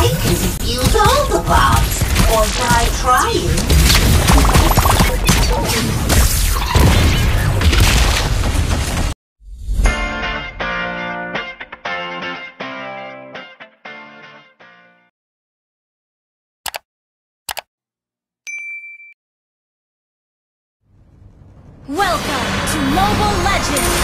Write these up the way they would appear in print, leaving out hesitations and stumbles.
I can defuse all the bombs, or die trying. Welcome to Mobile Legends!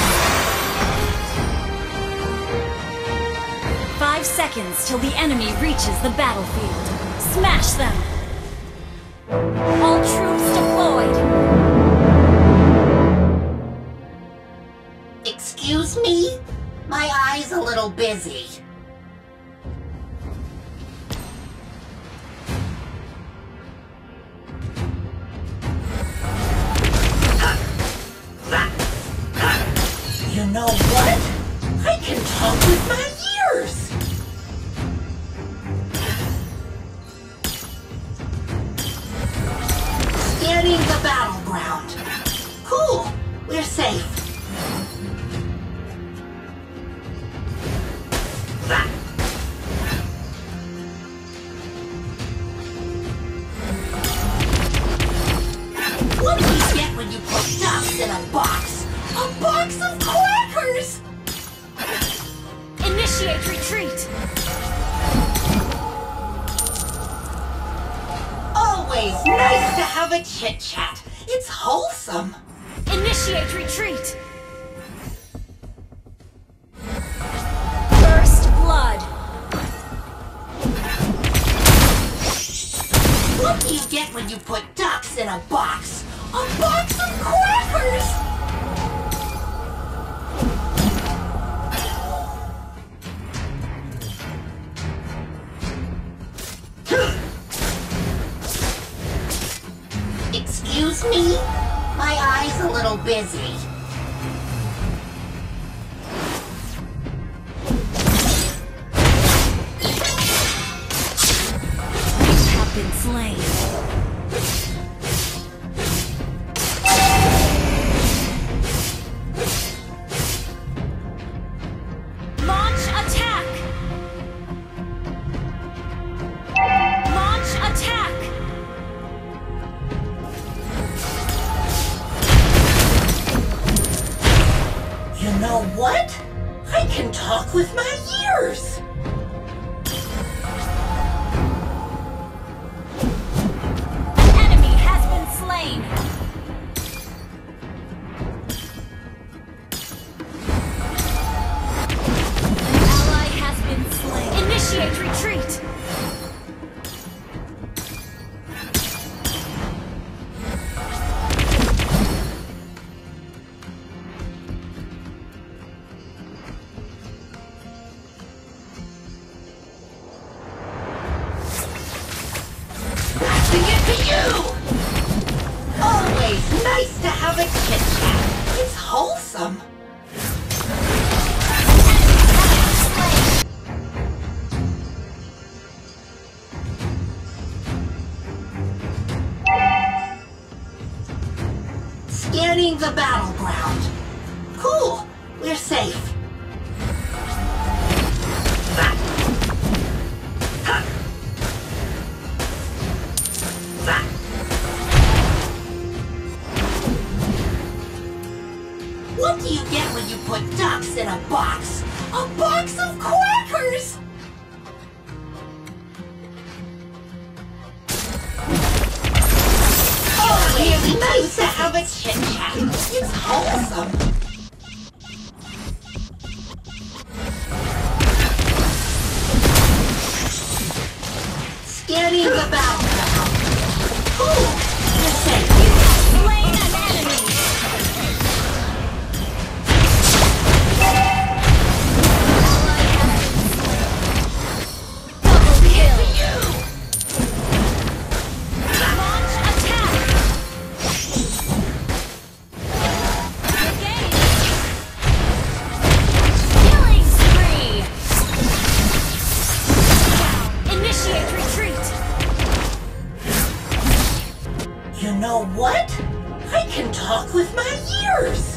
5 seconds till the enemy reaches the battlefield. Smash them! All troops deployed! Excuse me? My eye's a little busy. You know what? I can talk with my ears! Scanning the battleground. Cool, we're safe. What do you get when you put ducks in a box? A box of crackers! Initiate retreat! Always nice to have a chit-chat. It's wholesome. Initiate retreat! First blood! What do you get when you put ducks in a box? A box of crackers! Excuse me? My eye's a little busy. You have been slain. Launch attack! Launch attack! You know what? I can talk with my ears! An enemy has been slain! An ally has been slain. Initiate retreat! Passing it to you! Always nice to have a chit-chat. It's wholesome. Scanning the battleground. Cool, we're safe. What do you get when you put ducks in a box? A box of crackers! Always nice to have a chit-chat. It's wholesome. Scanning the battleground. Cool, you're safe. Slain an enemy! Double kill! Launch attack! Engage! Killing spree! Initiate retreat! You know what? I can talk with my ears!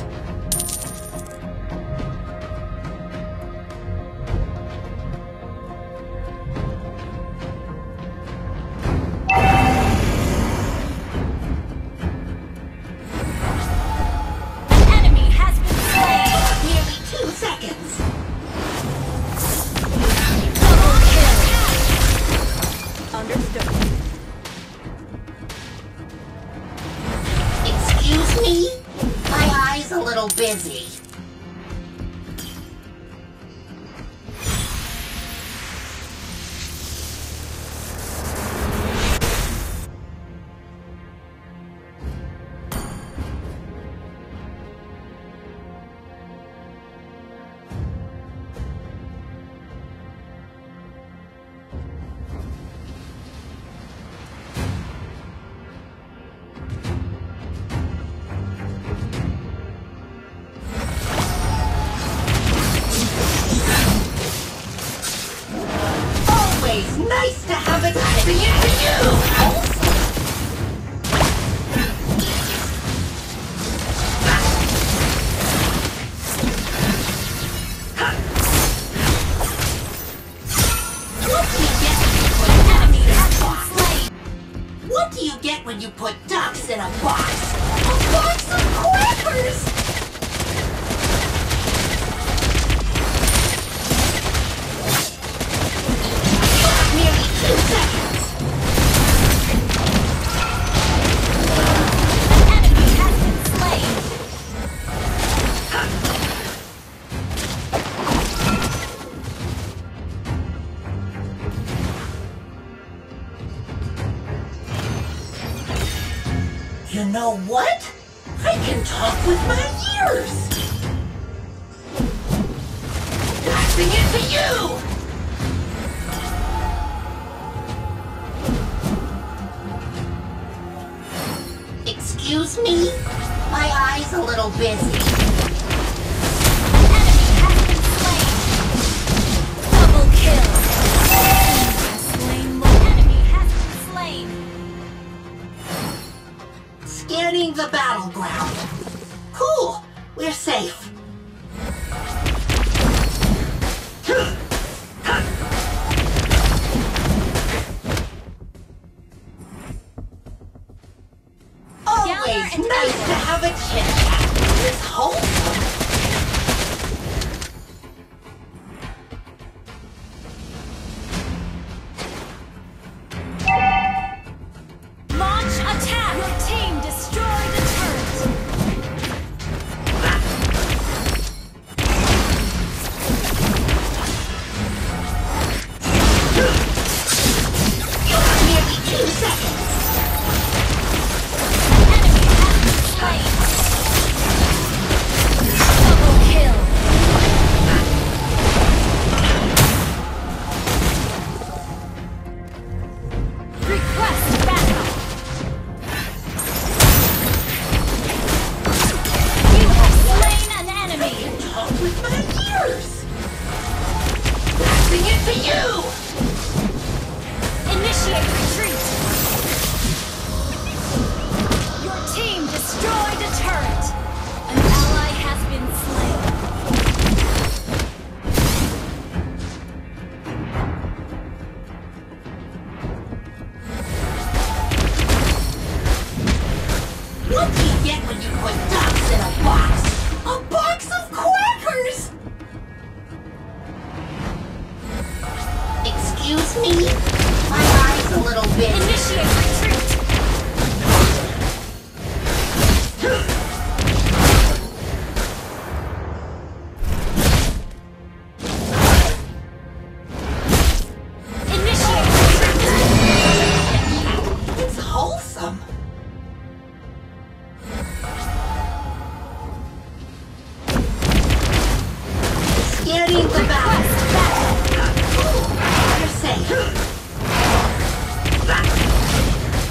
Always nice to have it passing into you! What do you get when you put ducks in a box? A box of crackers! You have nearly 2 seconds! An enemy has been slain. You know what? I can talk with my ears! Passing it to you! Excuse me? My eye's a little busy. An enemy has been slain. Double kill. Enemy has slain more. Enemy has been slain. Scanning the battleground. Cool! We're safe. Always nice to have a chit-chat. It's wholesome. Launch attack! Your team destroyed the turret! You have nearly 2 seconds. Enemy has been slain! Double kill! Request backup! You have slain an enemy! Talk with my ears. Passing it to you. Initiate retreat! Your team destroyed a turret! An ally has been slain. What do you get when you put ducks in a box? A box of crackers! Excuse me? My eye's a little busy. Initiate retreat! Initiate retreat! It's wholesome. Scanning the back. Request backup! You're safe.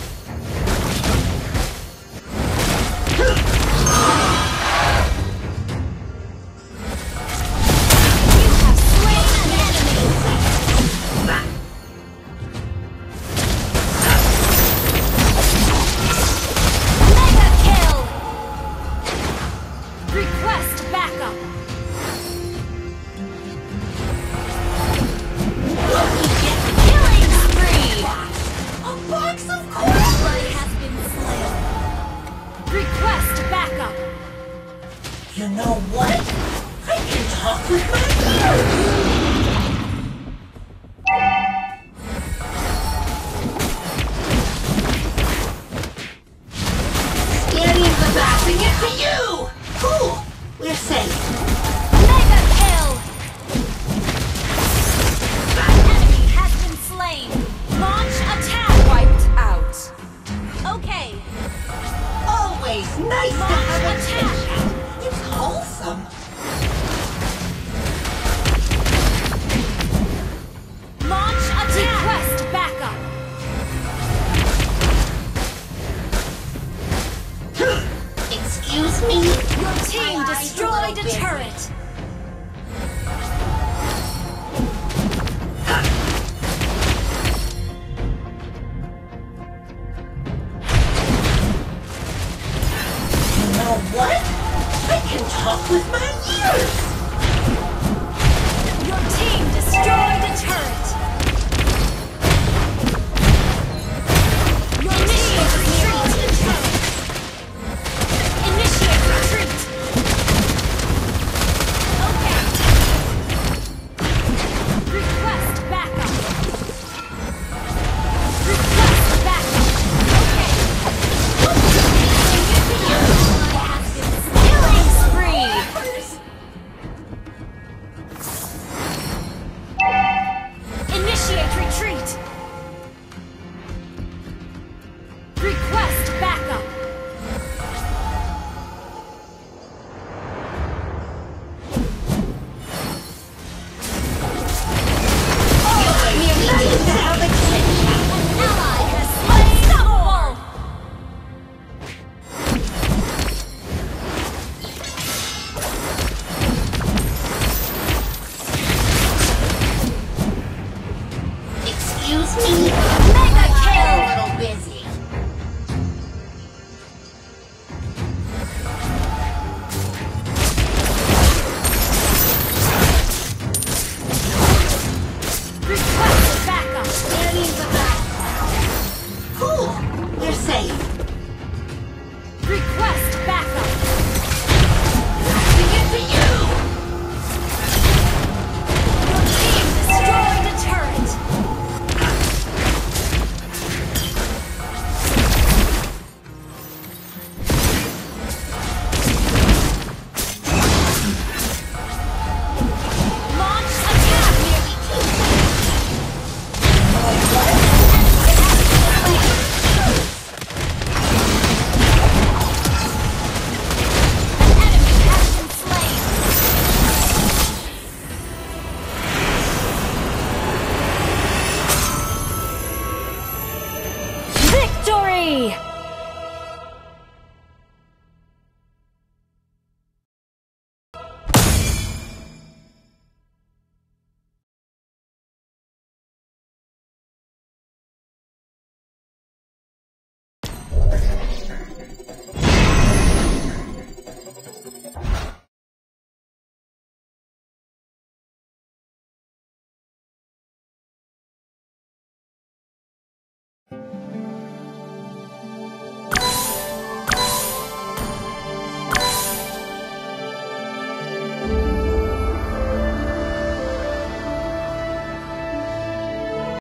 Excuse me?